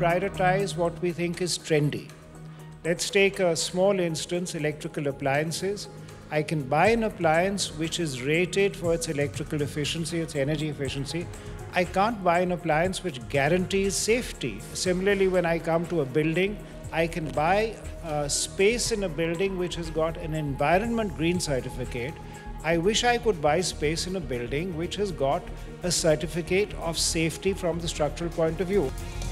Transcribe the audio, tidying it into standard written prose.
prioritize what we think is trendy. Let's take a small instance, electrical appliances. I can buy an appliance which is rated for its electrical efficiency, its energy efficiency. I can't buy an appliance which guarantees safety. Similarly, when I come to a building, I can buy space in a building which has got an environment green certificate. I wish I could buy space in a building which has got a certificate of safety from the structural point of view.